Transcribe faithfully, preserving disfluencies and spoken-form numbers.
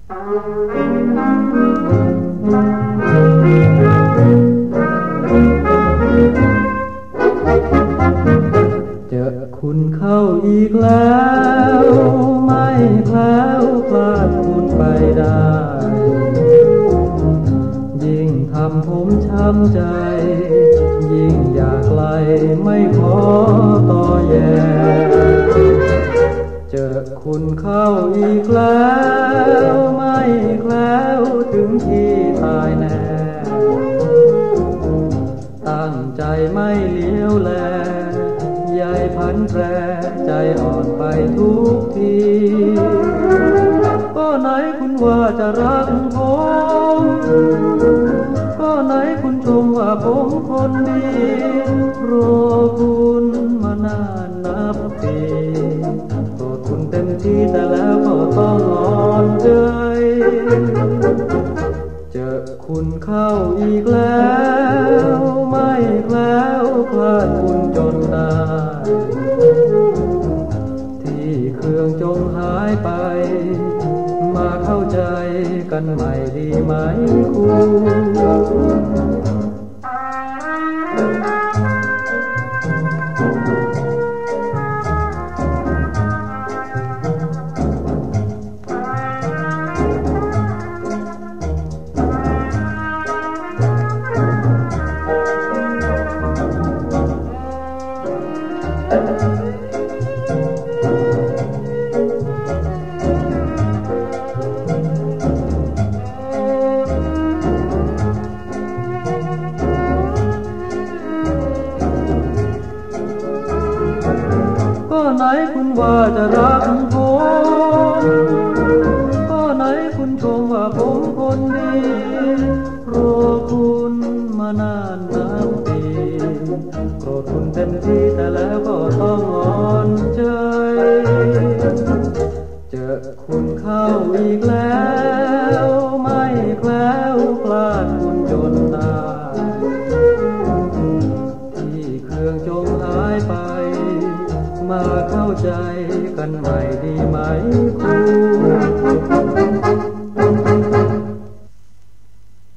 เจอคุณเข้าอีกแล้วไม่แคล้วคลาดคุณไปได้ยิ่งทำผมช้ำใจยิ่งอยากไกลไม่ขอต่อแย่เจอคุณเข้าอีกแล้วไม่แคล้วถึงที่ตายแน่ตั้งใจไม่เลี้ยวแลใยพันแปรใจอ่อนไปทุกทีก็ไหนคุณว่าจะรักผมก็ไหนคุณชมว่าผมคนดีรอคุณมานานนับปีโปรดคุณเต็มที่แต่แล้วก็ต้องอ่อนใจเจอคุณเข้าอีกแล้วไม่แคล้วคลาดคุณจนได้ที่เครื่องจงหายไปมาเข้าใจกันใหม่ดีไหมคุณก็ไหนคุณว่าจะรักผมก็ไหนคุณชมว่าผมคนดีรอคุณมานานนับปีโปรดคุณเต็มที่แต่แล้วก็ต้องอ่อนใจเจอคุณเข้าอีกแล้วไม่แคล้วคลาดคุณจนตายที่เครื่องจงหายไปมาเข้าใจกันใหม่ดีไหมคุณ